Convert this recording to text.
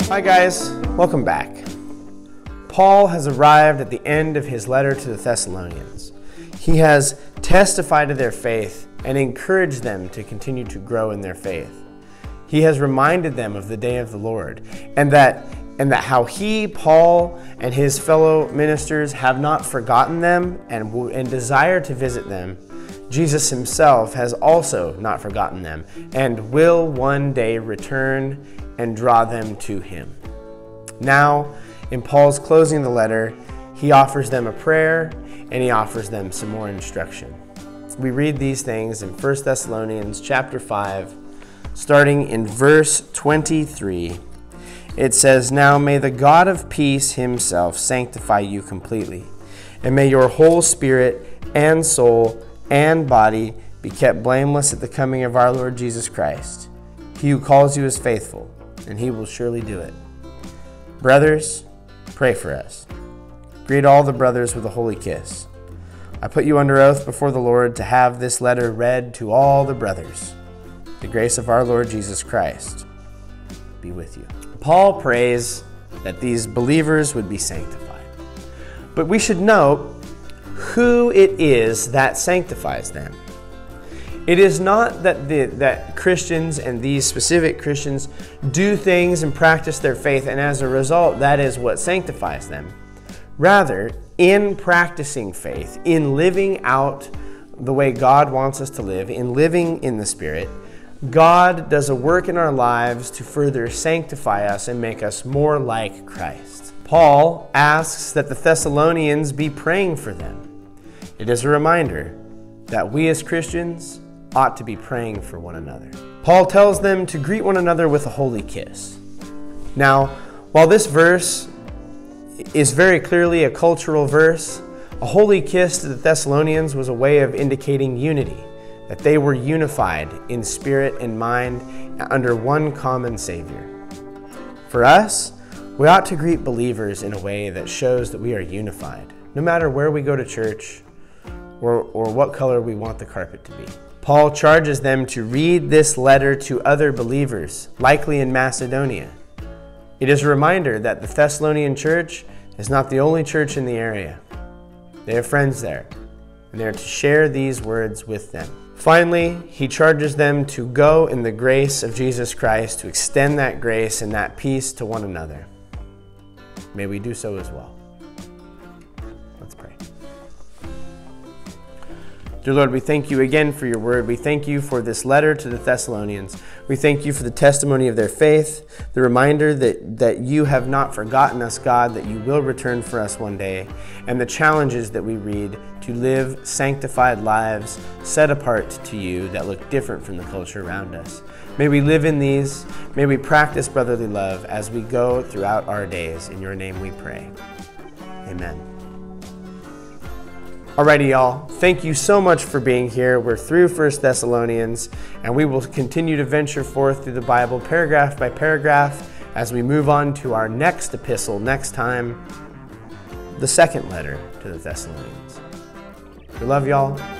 Hi guys, welcome back. Paul has arrived at the end of his letter to the Thessalonians. He has testified to their faith and encouraged them to continue to grow in their faith. He has reminded them of the day of the Lord and that how he, Paul, and his fellow ministers have not forgotten them and desire to visit them. Jesus himself has also not forgotten them and will one day return and draw them to him. Now, in Paul's closing the letter, he offers them a prayer and he offers them some more instruction. We read these things in 1 Thessalonians chapter 5, starting in verse 23. It says, "Now may the God of peace himself sanctify you completely, and may your whole spirit and soul and body be kept blameless at the coming of our Lord Jesus Christ. He who calls you is faithful, and he will surely do it. Brothers, pray for us. Greet all the brothers with a holy kiss. I put you under oath before the Lord to have this letter read to all the brothers. The grace of our Lord Jesus Christ be with you." Paul prays that these believers would be sanctified. But we should note who it is that sanctifies them. It is not that Christians and these specific Christians do things and practice their faith, and as a result, that is what sanctifies them. Rather, in practicing faith, in living out the way God wants us to live, in living in the Spirit, God does a work in our lives to further sanctify us and make us more like Christ. Paul asks that the Thessalonians be praying for them. It is a reminder that we as Christians ought to be praying for one another. Paul tells them to greet one another with a holy kiss. Now, while this verse is very clearly a cultural verse, a holy kiss to the Thessalonians was a way of indicating unity, that they were unified in spirit and mind under one common Savior. For us, we ought to greet believers in a way that shows that we are unified, no matter where we go to church or what color we want the carpet to be. Paul charges them to read this letter to other believers, likely in Macedonia. It is a reminder that the Thessalonian church is not the only church in the area. They have friends there, and they are to share these words with them. Finally, he charges them to go in the grace of Jesus Christ, to extend that grace and that peace to one another. May we do so as well. Let's pray. Dear Lord, we thank you again for your word. We thank you for this letter to the Thessalonians. We thank you for the testimony of their faith, the reminder that you have not forgotten us, God, that you will return for us one day, and the challenges that we read to live sanctified lives set apart to you that look different from the culture around us. May we live in these. May we practice brotherly love as we go throughout our days. In your name we pray. Amen. Alrighty, y'all. Thank you so much for being here. We're through 1 Thessalonians, and we will continue to venture forth through the Bible paragraph by paragraph as we move on to our next epistle next time, the second letter to the Thessalonians. We love y'all.